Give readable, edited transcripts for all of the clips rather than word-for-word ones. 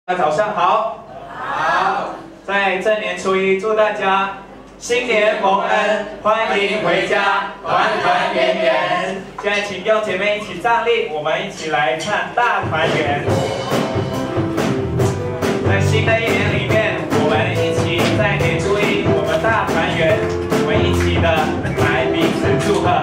早上好。好。在正年初一，祝大家新年蒙恩，欢迎回家，团团圆圆。现在请弟兄姐妹一起站立，我们一起来唱大团圆。在新的一年里面，我们一起在年初一，我们大团圆，我们一起的来彼此祝贺。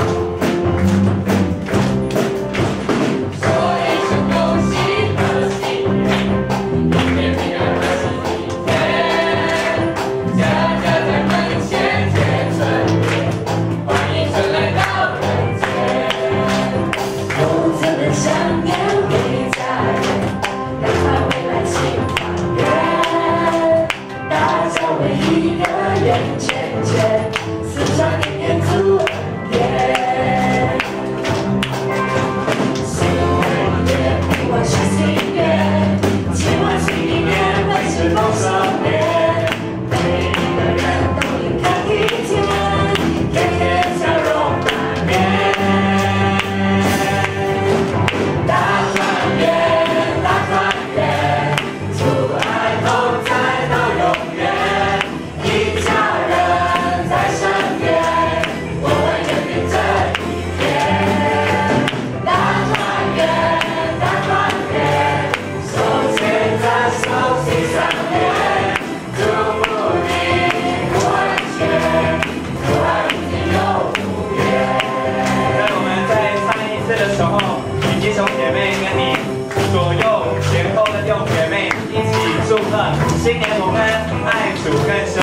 新年蒙恩，爱主更深。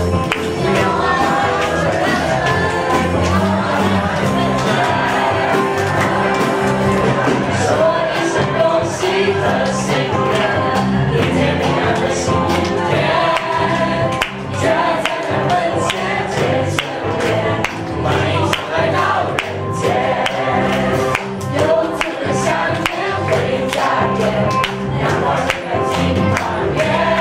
说一声恭喜和新年，一天平安的新一天。家在人门前结成缘，欢迎常来到人间。有此的相见会家园，阳光人们尽团圆。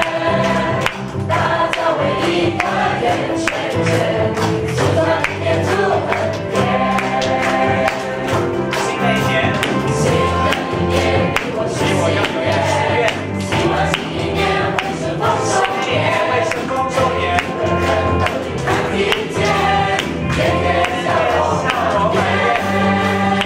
一个圆圈圈，祝贺明年祝贺年。新的一年，新的一年，希望要永远喜悦，希望新一年会是丰收年，会是丰收年。人人都平安体健，天天笑容团圆。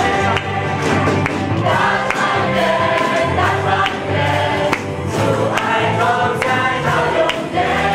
大团圆，大团圆，祝爱同在到永远。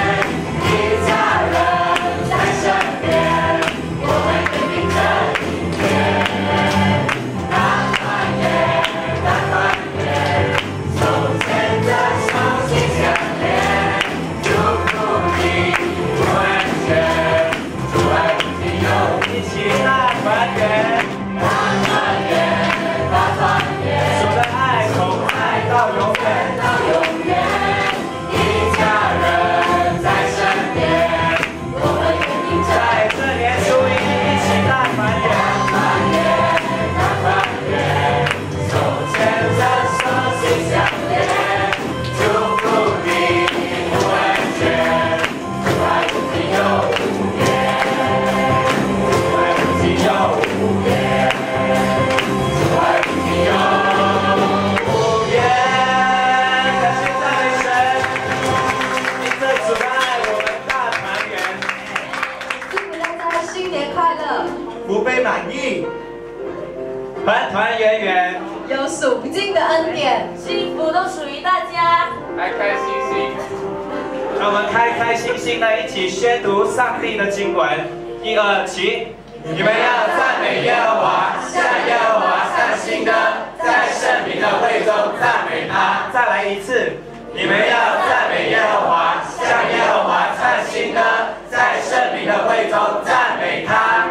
福杯满溢，团团圆圆， 有数不尽的恩典， 幸福都属于大家， 开开心心。让我们开开心心的一起宣读上帝的经文。1、2，起！你们要赞美耶和华，向耶和华唱新歌，在圣民的会中赞美他。再来一次，你们要赞美耶和华，向耶和华唱新歌，在圣民的会中赞美他。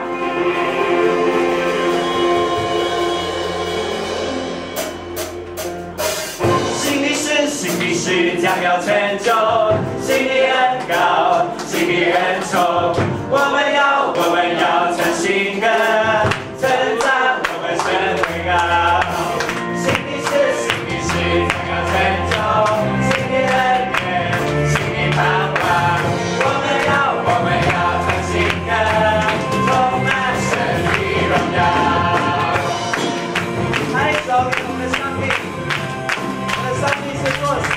新的事将要成就，新的恩膏，新的恩宠，我们要唱新歌，称赞我们神为高。新的事将要成就，新的恩典，新的盼望，我们要唱新歌，充满神的荣耀。拍手给我们的上帝，我们的上帝是做。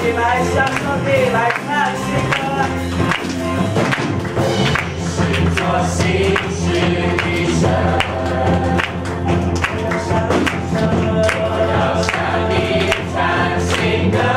起来向上帝来唱新歌。是做新事的神，我要向你唱新歌。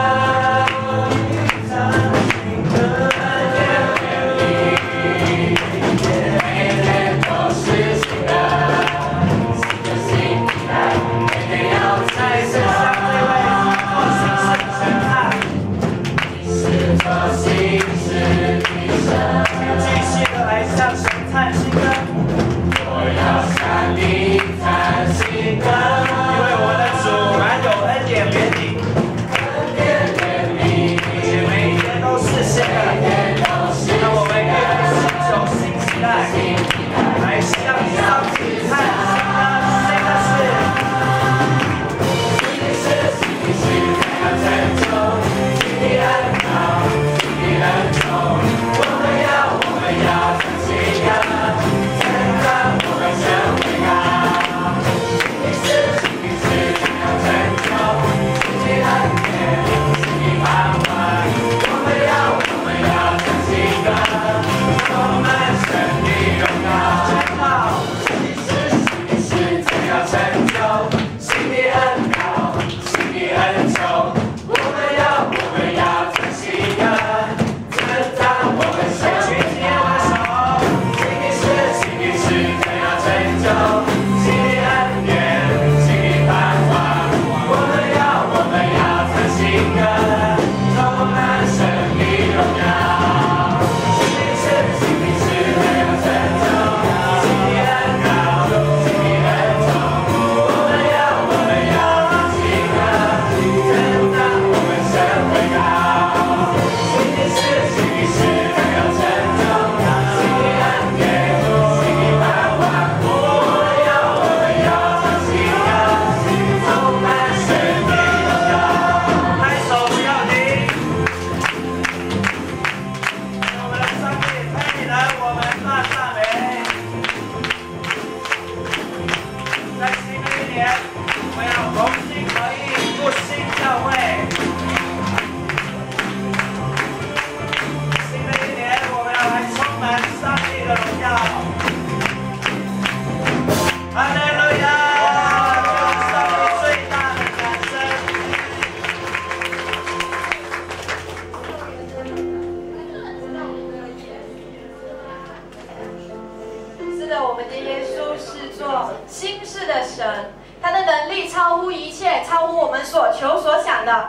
我们的耶稣是做新事的神，他的能力超乎一切，超乎我们所求所想的。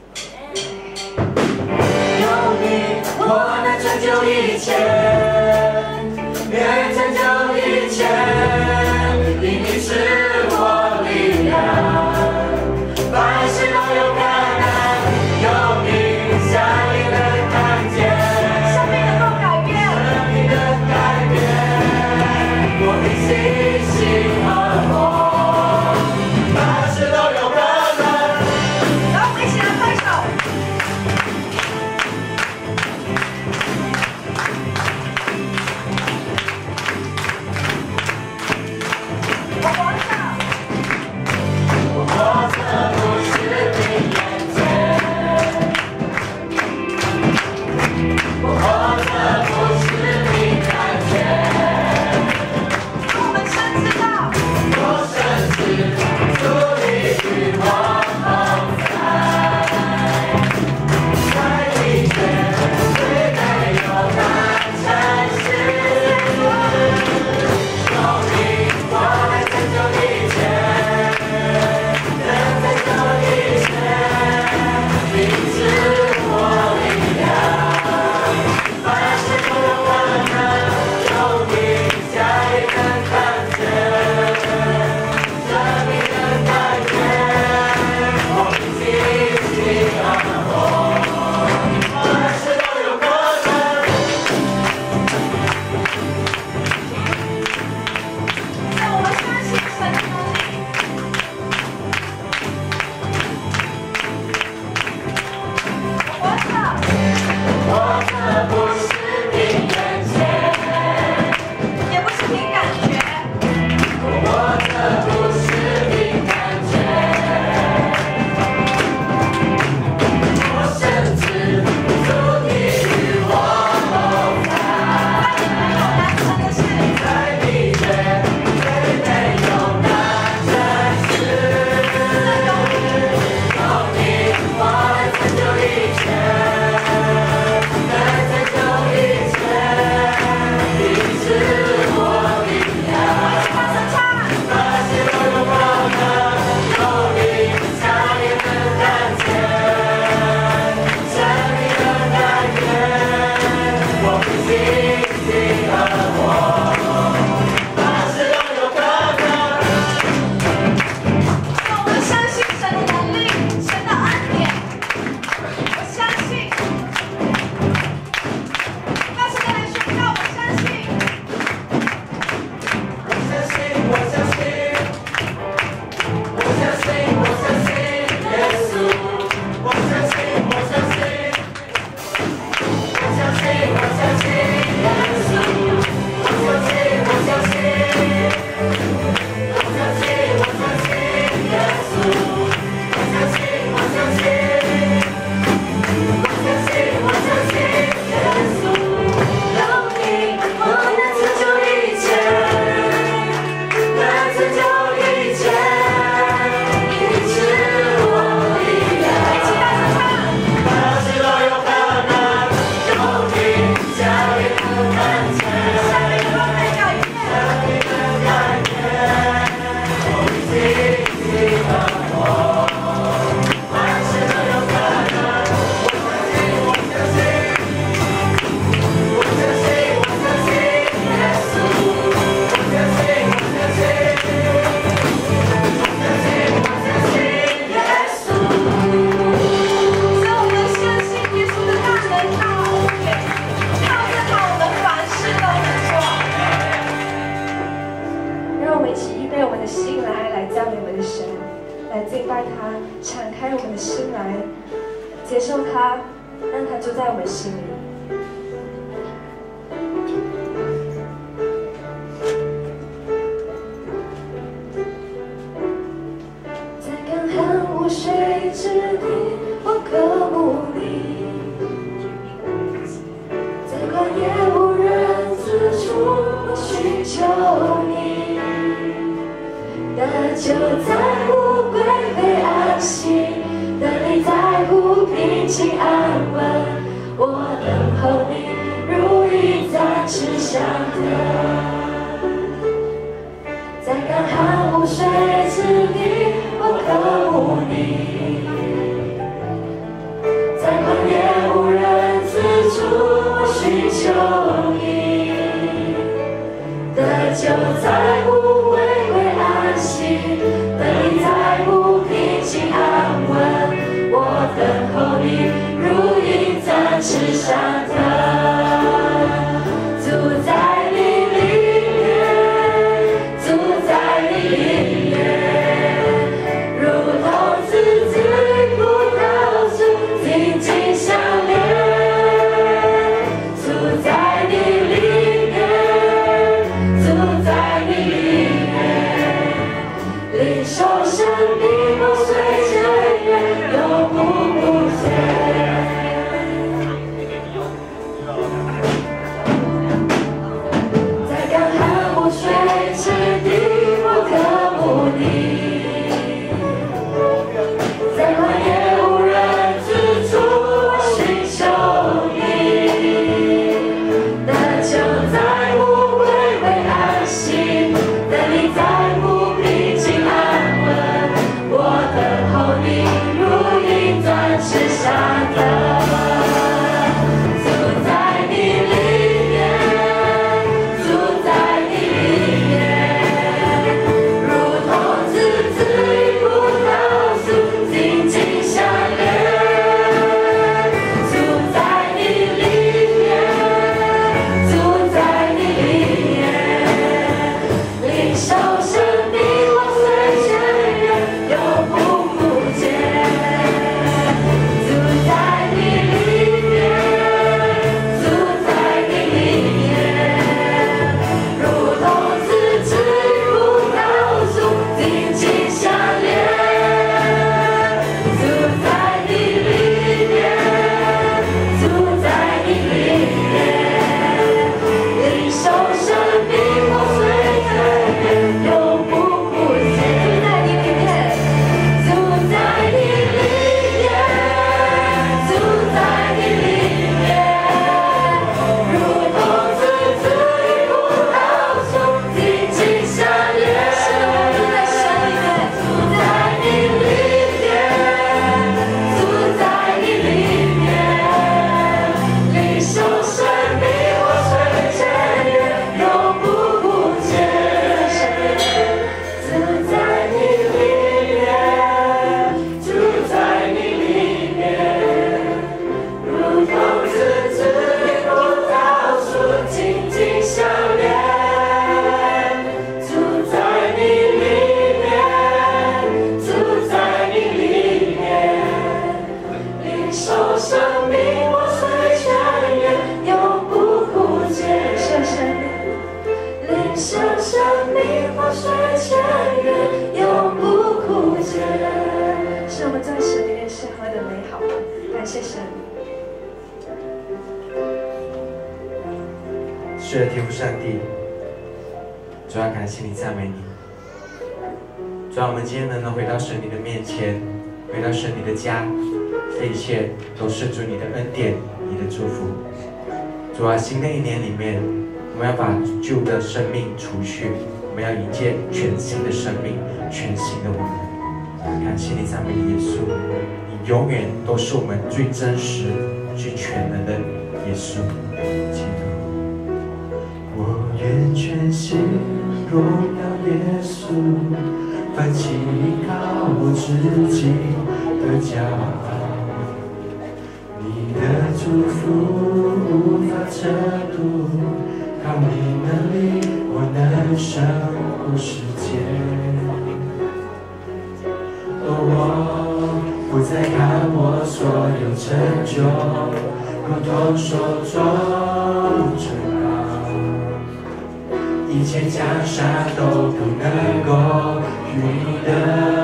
有你，我能成就一切，愿成就一切，因你是我力量，凡事都有可能，有你，生命能看见， 生命能够改变， 生命能改变。我的信心和我，凡事都有可能。 然后我们一起来拍手。我往上。 来敬拜他，敞开我们的心来接受他，让他住在我们心里。在干旱无水之地，我渴慕你；在旷野无人之处，我寻求你。得救在乎归回安息，得力在乎平静安稳。我等候你，如鹰展翅上腾。在干旱无水之地，我渴慕你；在旷野无人之处，我寻求你。得救在乎归回安息，得力在乎平静安稳。我等候你，如鹰展翅上腾。住在你里面，住在你里面，如同枝子与葡萄树紧紧相连。住在你里面，住在你里面，领受生命不随岁月，永不枯竭。在干旱无水之地，我渴慕你；在旷野无人之处，我寻求你。得救在乎归回安息，得力在乎平静安稳。我等候你，如鹰展翅上腾。住在你里面，住在你里面，如同枝子与葡萄树紧紧相连。住在你里面，住在你里面，领受生命活水泉源，永不枯竭。住在你里面，住在你里面，如同枝子与葡萄树紧紧相连。住在你里面，住在你里面，领受生命活水泉源，永不枯竭。住在你里面，住在你里面，如同枝子与葡萄树紧紧相连。住在你里面，住在你里面，领受生命活水泉源，永不枯竭。住在你里面，住在你里面，如同枝子与葡萄树紧紧相连。住在你里面，住在你里面，领受生命活水泉源，永不枯竭。领受生命活水泉源，永不枯竭。是我们在神里面是何等美好，感谢神。 是的，天父上帝，主要感谢你，赞美你。主要我们今天能回到神你的面前，回到神你的家，这一切都是主你的恩典，你的祝福。主啊，新的一年里面，我们要把旧的生命除去，我们要迎接全新的生命，全新的我们。感谢你，赞美你，耶稣，你永远都是我们最真实、最全能的耶稣基督。我愿全心荣耀耶稣，凡祈靠自己的骄傲。你的祝福无法测度，靠你能力，我能胜过世界。 我不再看我所有成就，如同手中珍宝，一切江山都不能够与你的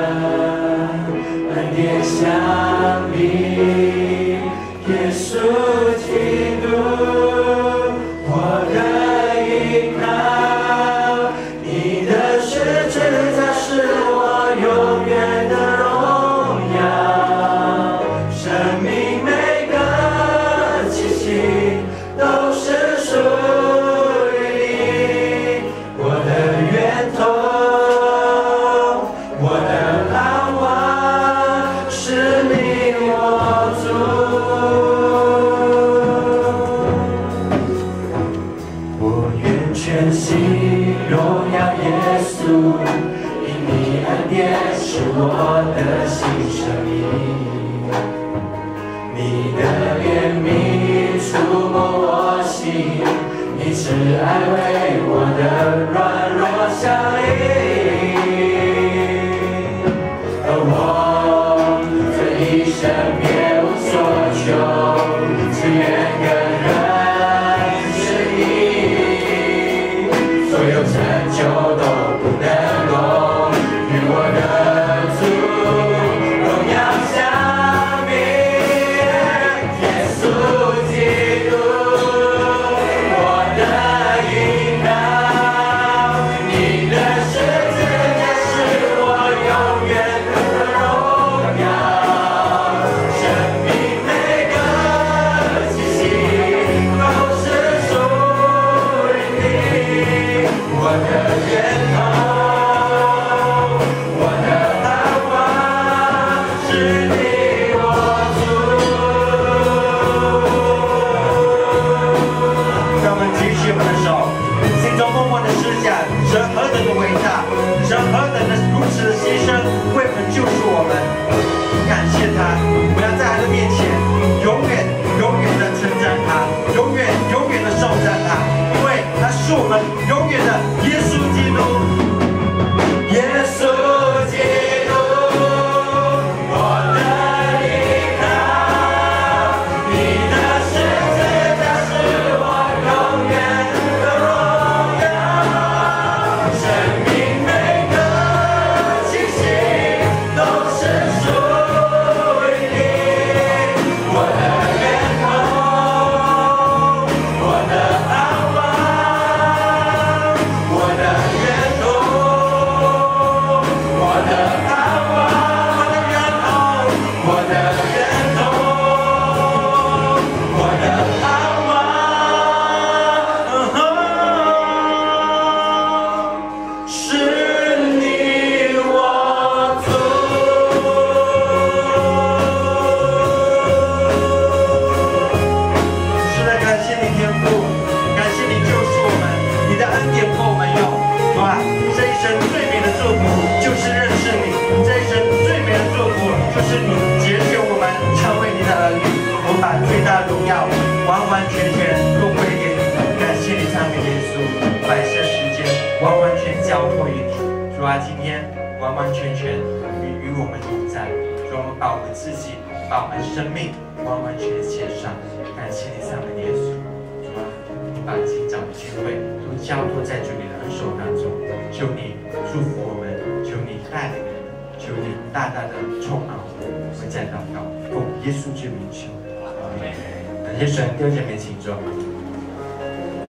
恩典相比。耶稣基督，我的依靠，你的十字架是我永远的荣耀。生命每个气息都是属于你，我的源头，我的盼望是你我主。我愿全心荣耀耶稣，因你恩典是我的新生命。你的怜悯触摸我心，你慈爱为我的软弱响应。我这一生别无所求，只愿更认识你，所有成就都不能够与我的主荣耀相比。耶稣基督，我的依靠，你的十字架是我永远的荣耀。生命每个气息都是属于你，我的源头，我的盼望是你我主。让我们举起我们的手，心中默默的思想神何等的伟大，神何等的如此的牺牲，为我们救赎我们。感谢他，我要在他的面前永远的称赞他，永远的颂赞他，因为他是我们永远的耶稣基督。耶稣基督，我的依靠，你的十字架是我永远的荣耀。生命每个气息都是属于你，我的源头，我的盼望，我的源头，我的盼望，我的源头，我的源头，我的盼望，是你我主。是的，感谢你天父，感谢你救赎我们，你的恩典够我们用。主啊，这一生最美的祝福就是认识你，这一生最美的祝福就是你拣选我们成为你的儿女。我们把最大的荣耀完全都归给你，感谢你赞美耶稣，把一些时间完全交托于你。主啊，今天完全与我们同在，主，我们把我们自己，把我们生命完全献上，感谢你赞美耶稣。主啊，你把今早的聚会都交托在主你的恩手当中，求你祝福我们，求你带领我们，求你大大的充满我们。我们再祷告，奉耶稣之名求，阿门。感谢神，弟兄姐妹请坐。